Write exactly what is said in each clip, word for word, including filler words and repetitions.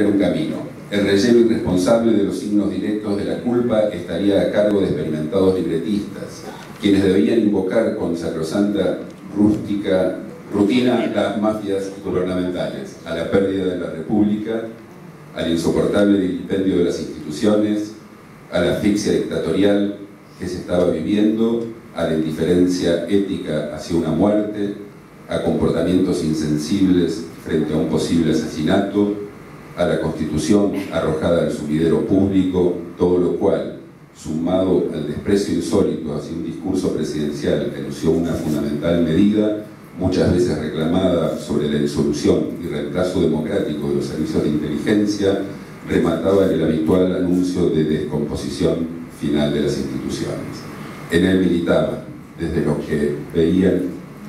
recorrer un camino. El relleno irresponsable de los signos directos de la culpa estaría a cargo de experimentados libretistas, quienes debían invocar con sacrosanta rústica rutina las mafias gubernamentales, a la pérdida de la república, al insoportable vilipendio de las instituciones, a la asfixia dictatorial que se estaba viviendo, a la indiferencia ética hacia una muerte, a comportamientos insensibles frente a un posible asesinato, a la Constitución arrojada al sumidero público, todo lo cual, sumado al desprecio insólito hacia un discurso presidencial que anunció una fundamental medida, muchas veces reclamada sobre la disolución y reemplazo democrático de los servicios de inteligencia, remataba en el habitual anuncio de descomposición final de las instituciones. En él militaban desde los que veían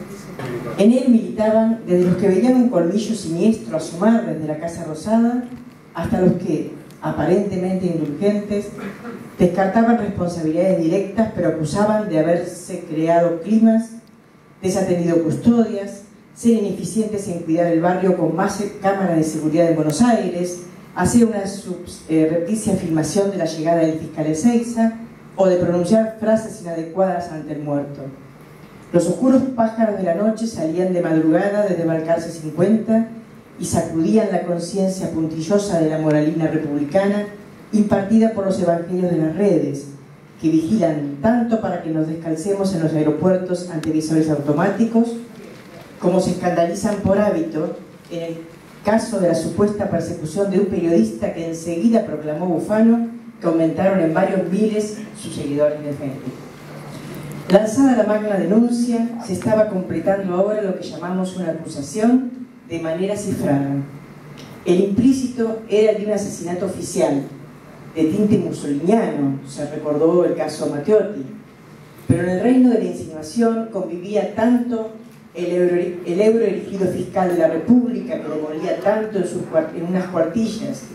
En él militaban desde los que veían un colmillo siniestro asomar desde la Casa Rosada hasta los que, aparentemente indulgentes, descartaban responsabilidades directas pero acusaban de haberse creado climas, desatendido custodias, ser ineficientes en cuidar el barrio con más cámaras de seguridad de Buenos Aires, hacer una subrepticia filmación de la llegada del fiscal Ezeiza o de pronunciar frases inadecuadas ante el muerto. Los oscuros pájaros de la noche salían de madrugada desde Balcarce cincuenta y sacudían la conciencia puntillosa de la moralina republicana impartida por los evangelios de las redes, que vigilan tanto para que nos descalcemos en los aeropuertos ante visores automáticos, como se escandalizan por hábito en el caso de la supuesta persecución de un periodista que enseguida proclamó bufano, que aumentaron en varios miles sus seguidores de Facebook. Lanzada la magna denuncia, se estaba completando ahora lo que llamamos una acusación de manera cifrada. El implícito era el de un asesinato oficial, de tinte mussoliniano, se recordó el caso Matteotti, pero en el reino de la insinuación convivía tanto el euro, el euro erigido fiscal de la República, que demolía tanto en, sus, en unas cuartillas.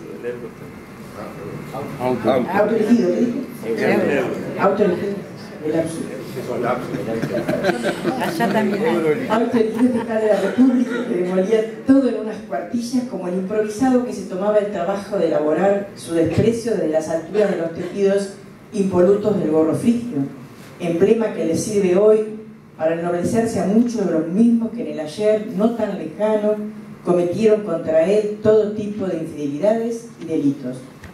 Autoerigido, ¿qué dije? Autoerigido, el absurdo. Allá también hay. Autoerigido fiscal de la República, que demolía todo en unas cuartillas, como el improvisado que se tomaba el trabajo de elaborar su desprecio desde las alturas de los tejidos impolutos del gorro frigio, emblema que le sirve hoy para ennoblecerse a muchos de los mismos que en el ayer no tan lejano cometieron contra él todo tipo de infidelidades y delitos.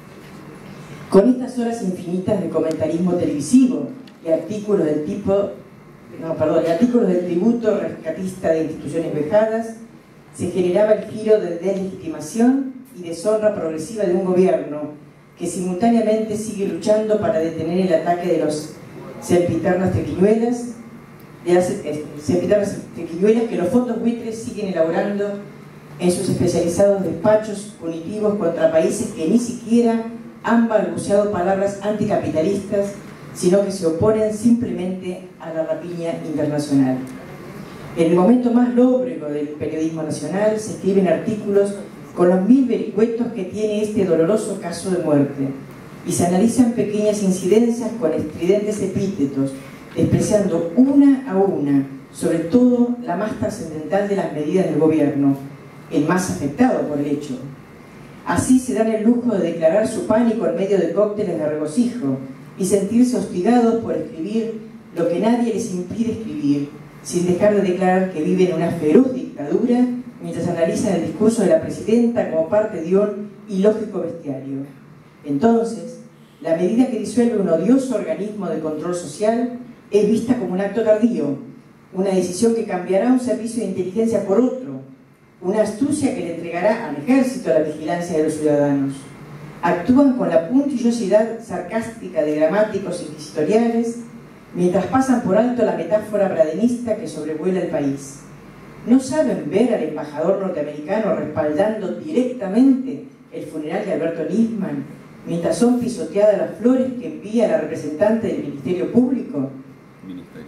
Con estas horas infinitas de comentarismo televisivo y artículos del tipo, no, perdón, y artículos del tributo rescatista de instituciones vejadas, se generaba el giro de deslegitimación y deshonra progresiva de un gobierno que simultáneamente sigue luchando para detener el ataque de los sempiternas triquiñuelas, de las eh, sempiternas triquiñuelas que los fondos buitres siguen elaborando en sus especializados despachos punitivos contra países que ni siquiera han balbuceado palabras anticapitalistas, sino que se oponen simplemente a la rapiña internacional. En el momento más lóbrego del periodismo nacional se escriben artículos con los mil vericuetos que tiene este doloroso caso de muerte, y se analizan pequeñas incidencias con estridentes epítetos, despreciando una a una, sobre todo la más trascendental de las medidas del gobierno, el más afectado por el hecho. Así se dan el lujo de declarar su pánico en medio de cócteles de regocijo y sentirse hostigados por escribir lo que nadie les impide escribir, sin dejar de declarar que viven en una feroz dictadura mientras analizan el discurso de la presidenta como parte de un ilógico bestiario. Entonces, la medida que disuelve un odioso organismo de control social es vista como un acto tardío, una decisión que cambiará un servicio de inteligencia por otro, una astucia que le entregará al ejército la vigilancia de los ciudadanos. Actúan con la puntillosidad sarcástica de gramáticos inquisitoriales mientras pasan por alto la metáfora bradenista que sobrevuela el país. ¿No saben ver al embajador norteamericano respaldando directamente el funeral de Alberto Nisman mientras son pisoteadas las flores que envía la representante del Ministerio Público? Ministerio.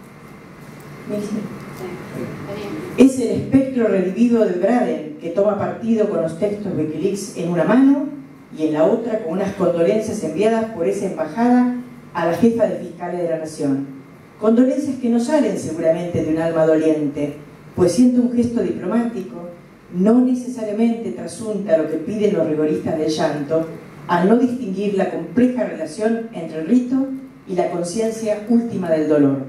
Ministerio. Es el espectro revivido de Braden, que toma partido con los textos de Wikileaks en una mano y en la otra con unas condolencias enviadas por esa embajada a la jefa de fiscales de la Nación. Condolencias que no salen seguramente de un alma doliente, pues siendo un gesto diplomático, no necesariamente trasunta lo que piden los rigoristas del llanto, al no distinguir la compleja relación entre el rito y la conciencia última del dolor.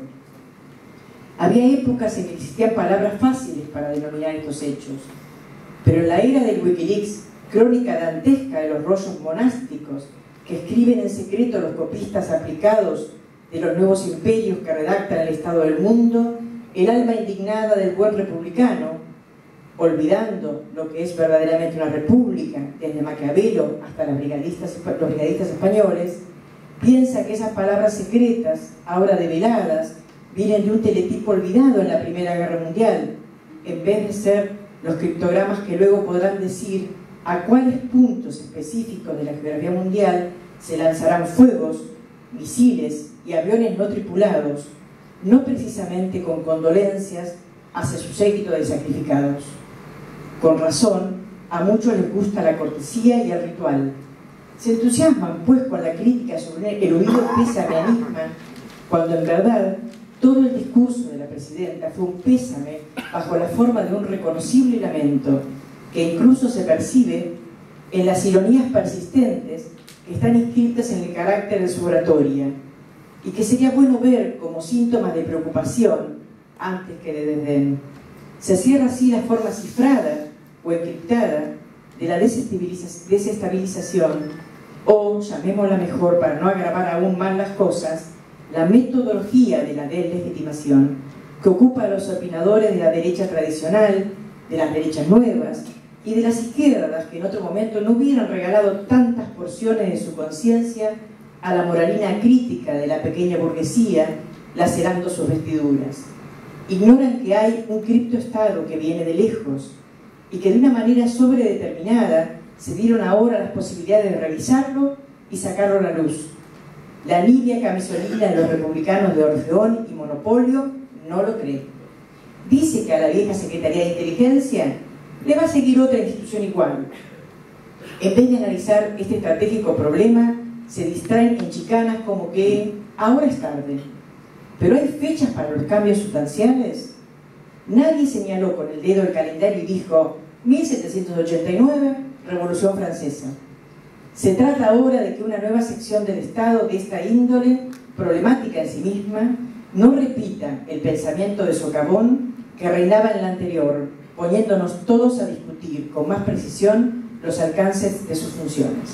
Había épocas en que existían palabras fáciles para denominar estos hechos, pero en la era del Wikileaks, crónica dantesca de los rollos monásticos que escriben en secreto los copistas aplicados de los nuevos imperios que redactan el estado del mundo, el alma indignada del buen republicano, olvidando lo que es verdaderamente una república, desde Maquiavelo hasta los brigadistas, los brigadistas españoles, piensa que esas palabras secretas, ahora develadas, vienen de un teletipo olvidado en la Primera Guerra Mundial, en vez de ser los criptogramas que luego podrán decir a cuáles puntos específicos de la geografía mundial se lanzarán fuegos, misiles y aviones no tripulados, no precisamente con condolencias hacia su séquito de sacrificados. Con razón, a muchos les gusta la cortesía y el ritual. Se entusiasman, pues, con la crítica sobre el huido pésame a Nisman, cuando en verdad todo el discurso de la presidenta fue un pésame bajo la forma de un reconocible lamento, que incluso se percibe en las ironías persistentes que están inscritas en el carácter de su oratoria, y que sería bueno ver como síntomas de preocupación antes que de desdén. Se cierra así la forma cifrada o encriptada de la desestabilización, o, llamémosla mejor para no agravar aún más las cosas, la metodología de la deslegitimación, que ocupa a los opinadores de la derecha tradicional, de las derechas nuevas y de las izquierdas que en otro momento no hubieran regalado tantas porciones de su conciencia a la moralina crítica de la pequeña burguesía, lacerando sus vestiduras. Ignoran que hay un criptoestado que viene de lejos y que de una manera sobredeterminada se dieron ahora las posibilidades de revisarlo y sacarlo a la luz. La nibia camisolina de los republicanos de Orfeón y Monopolio no lo cree. Dice que a la vieja Secretaría de Inteligencia le va a seguir otra institución igual. En vez de analizar este estratégico problema, se distraen en chicanas como que ahora es tarde. ¿Pero hay fechas para los cambios sustanciales? Nadie señaló con el dedo el calendario y dijo mil setecientos ochenta y nueve, Revolución Francesa. Se trata ahora de que una nueva sección del Estado de esta índole, problemática en sí misma, no repita el pensamiento de socavón que reinaba en la anterior, poniéndonos todos a discutir con más precisión los alcances de sus funciones.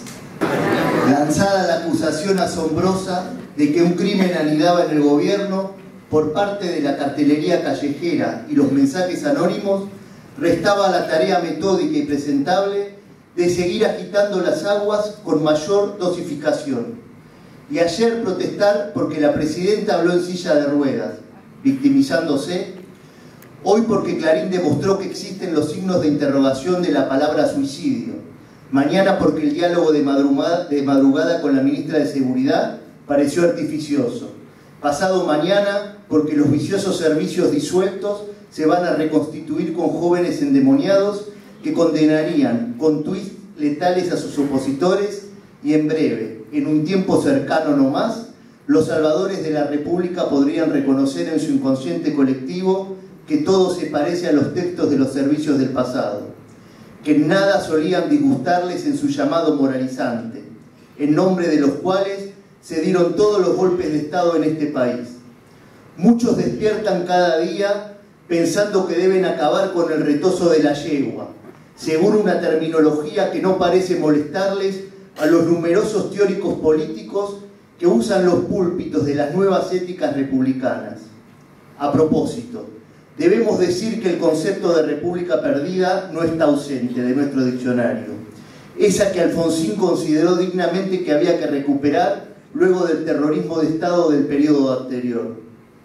Lanzada la acusación asombrosa de que un crimen anidaba en el gobierno por parte de la cartelería callejera y los mensajes anónimos, restaba la tarea metódica y presentable de seguir agitando las aguas con mayor dosificación. Y ayer protestar porque la presidenta habló en silla de ruedas, victimizándose. Hoy porque Clarín demostró que existen los signos de interrogación de la palabra suicidio. Mañana porque el diálogo de madrugada, de madrugada con la ministra de Seguridad pareció artificioso. Pasado mañana porque los viciosos servicios disueltos se van a reconstituir con jóvenes endemoniados que condenarían con tuits letales a sus opositores, y en breve, en un tiempo cercano no más, los salvadores de la República podrían reconocer en su inconsciente colectivo que todo se parece a los textos de los servicios del pasado, que nada solían disgustarles en su llamado moralizante, en nombre de los cuales se dieron todos los golpes de Estado en este país. Muchos despiertan cada día pensando que deben acabar con el retozo de la yegua, según una terminología que no parece molestarles a los numerosos teóricos políticos que usan los púlpitos de las nuevas éticas republicanas. A propósito, debemos decir que el concepto de república perdida no está ausente de nuestro diccionario, esa que Alfonsín consideró dignamente que había que recuperar luego del terrorismo de Estado del periodo anterior.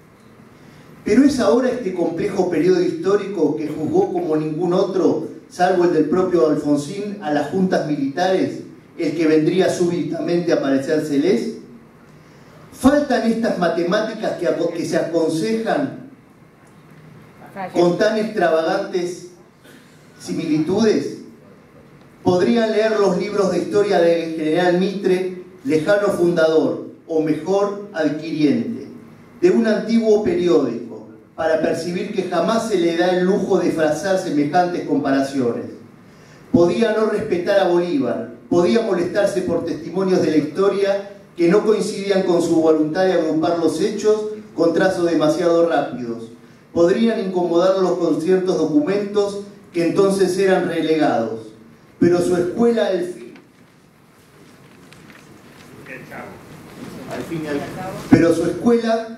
Pero es ahora este complejo periodo histórico que juzgó como ningún otro, salvo el del propio Alfonsín, a las juntas militares, el que vendría súbitamente a parecérseles. ¿Faltan estas matemáticas que, que se aconsejan con tan extravagantes similitudes? Podrían leer los libros de historia del general Mitre, lejano fundador, o mejor, adquiriente, de un antiguo periódico, para percibir que jamás se le da el lujo de frazar semejantes comparaciones. Podía no respetar a Bolívar, podía molestarse por testimonios de la historia que no coincidían con su voluntad de agrupar los hechos con trazos demasiado rápidos. Podrían incomodarlo con ciertos documentos que entonces eran relegados. Pero su escuela, al fin, al fin y al cabo, pero su escuela,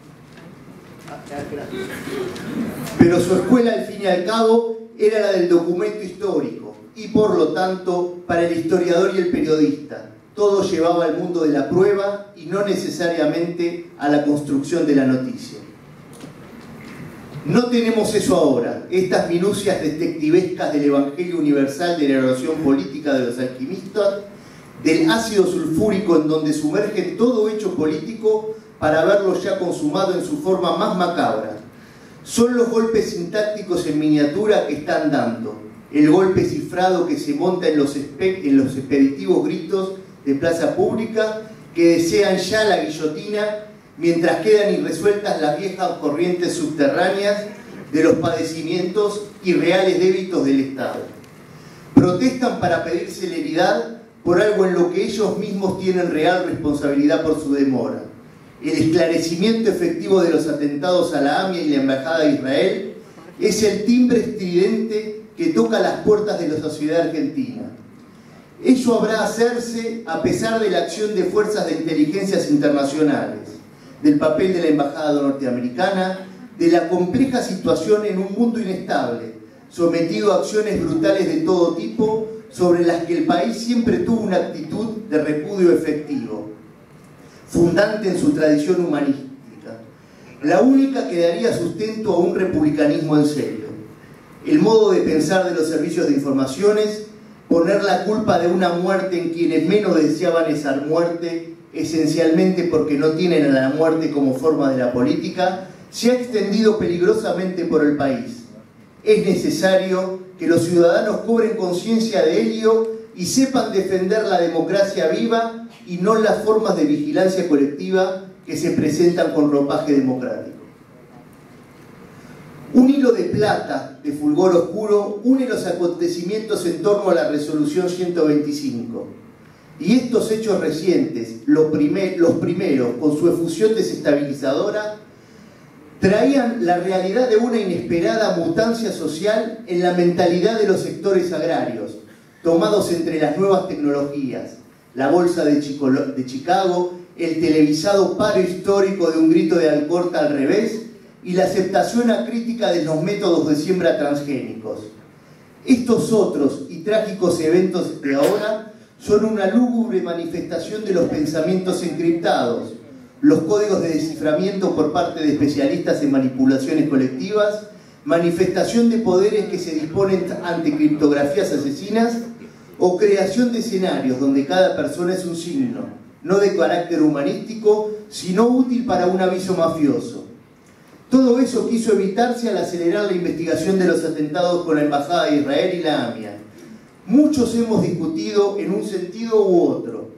pero su escuela, al fin y al cabo, era la del documento histórico, y por lo tanto, para el historiador y el periodista, todo llevaba al mundo de la prueba y no necesariamente a la construcción de la noticia. No tenemos eso ahora, estas minucias detectivescas del Evangelio Universal de la erogación política de los alquimistas, del ácido sulfúrico en donde sumergen todo hecho político para verlo ya consumado en su forma más macabra. Son los golpes sintácticos en miniatura que están dando, el golpe cifrado que se monta en los, en los expeditivos gritos de plaza pública que desean ya la guillotina, mientras quedan irresueltas las viejas corrientes subterráneas de los padecimientos y reales débitos del Estado. Protestan para pedir celeridad por algo en lo que ellos mismos tienen real responsabilidad por su demora. El esclarecimiento efectivo de los atentados a la AMIA y la Embajada de Israel es el timbre estridente que toca las puertas de la sociedad argentina. Ello habrá hacerse a pesar de la acción de fuerzas de inteligencias internacionales, del papel de la Embajada norteamericana, de la compleja situación en un mundo inestable, sometido a acciones brutales de todo tipo, sobre las que el país siempre tuvo una actitud de repudio efectivo, fundante en su tradición humanística, la única que daría sustento a un republicanismo en serio. El modo de pensar de los servicios de informaciones, poner la culpa de una muerte en quienes menos deseaban esa muerte, esencialmente porque no tienen a la muerte como forma de la política, se ha extendido peligrosamente por el país. Es necesario que los ciudadanos cobren conciencia de ello y sepan defender la democracia viva y no las formas de vigilancia colectiva que se presentan con ropaje democrático. Un hilo de plata, de fulgor oscuro, une los acontecimientos en torno a la resolución ciento veinticinco. Y estos hechos recientes, los, primer, los primeros, con su efusión desestabilizadora, traían la realidad de una inesperada mutancia social en la mentalidad de los sectores agrarios, tomados entre las nuevas tecnologías, la bolsa de, Chico, de Chicago, el televisado paro histórico de un grito de Alcorta al revés y la aceptación acrítica de los métodos de siembra transgénicos. Estos otros y trágicos eventos de ahora son una lúgubre manifestación de los pensamientos encriptados, los códigos de desciframiento por parte de especialistas en manipulaciones colectivas, manifestación de poderes que se disponen ante criptografías asesinas o creación de escenarios donde cada persona es un signo, no de carácter humanístico, sino útil para un aviso mafioso. Todo eso quiso evitarse al acelerar la investigación de los atentados con la Embajada de Israel y la AMIA. Muchos hemos discutido en un sentido u otro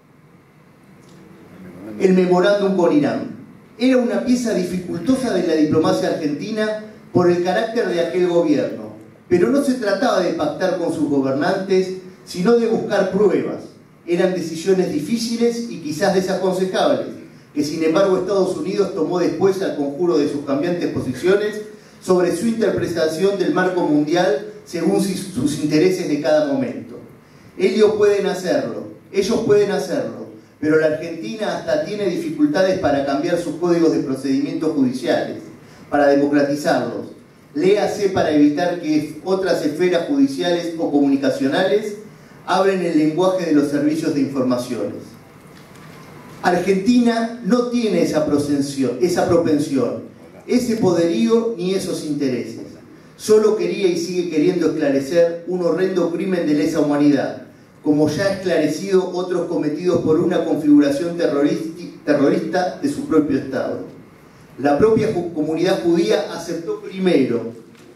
el memorándum con Irán. Era una pieza dificultosa de la diplomacia argentina por el carácter de aquel gobierno, pero no se trataba de pactar con sus gobernantes, sino de buscar pruebas. Eran decisiones difíciles y quizás desaconsejables, que sin embargo Estados Unidos tomó después al conjuro de sus cambiantes posiciones sobre su interpretación del marco mundial según sus intereses de cada momento. Ellos pueden hacerlo, ellos pueden hacerlo, pero la Argentina hasta tiene dificultades para cambiar sus códigos de procedimientos judiciales, para democratizarlos, léase para evitar que otras esferas judiciales o comunicacionales abren el lenguaje de los servicios de informaciones. Argentina no tiene esa propensión, esa propensión, ese poderío ni esos intereses. Solo quería y sigue queriendo esclarecer un horrendo crimen de lesa humanidad, como ya ha esclarecido otros cometidos por una configuración terrorista de su propio Estado. La propia comunidad judía aceptó primero,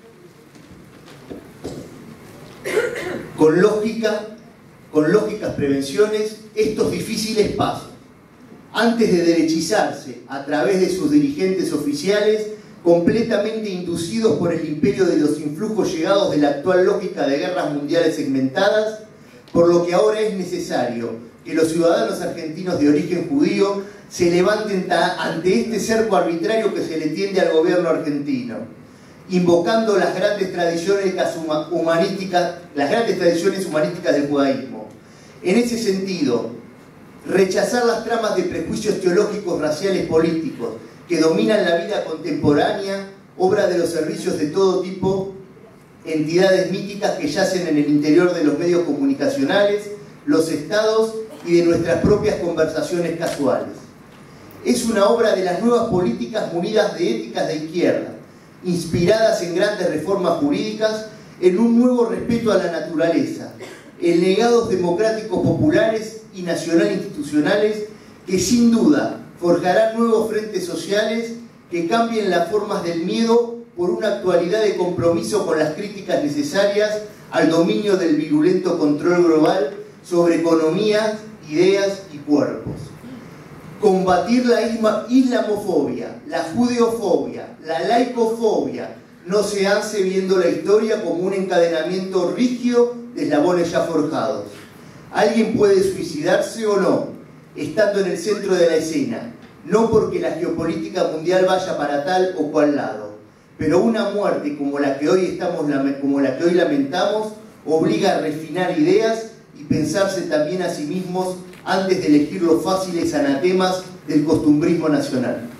con lógica, con lógicas prevenciones, estos difíciles pasos, antes de derechizarse a través de sus dirigentes oficiales completamente inducidos por el imperio de los influjos llegados de la actual lógica de guerras mundiales segmentadas, por lo que ahora es necesario que los ciudadanos argentinos de origen judío se levanten ante este cerco arbitrario que se le tiende al gobierno argentino, invocando las grandes tradiciones humanísticas, las grandes tradiciones humanísticas del judaísmo. En ese sentido, rechazar las tramas de prejuicios teológicos, raciales, políticos que dominan la vida contemporánea, obra de los servicios de todo tipo, entidades míticas que yacen en el interior de los medios comunicacionales, los estados y de nuestras propias conversaciones casuales. Es una obra de las nuevas políticas munidas de éticas de izquierda, inspiradas en grandes reformas jurídicas, en un nuevo respeto a la naturaleza, en legados democráticos populares y nacional institucionales que sin duda forjarán nuevos frentes sociales que cambien las formas del miedo por una actualidad de compromiso con las críticas necesarias al dominio del virulento control global sobre economías, ideas y cuerpos. Combatir la islamofobia, la judeofobia, la laicofobia no se hace viendo la historia como un encadenamiento rígido de eslabones ya forjados. Alguien puede suicidarse o no, estando en el centro de la escena, no porque la geopolítica mundial vaya para tal o cual lado, pero una muerte como la que hoy, estamos, como la que hoy lamentamos obliga a refinar ideas y pensarse también a sí mismos antes de elegir los fáciles anatemas del costumbrismo nacional.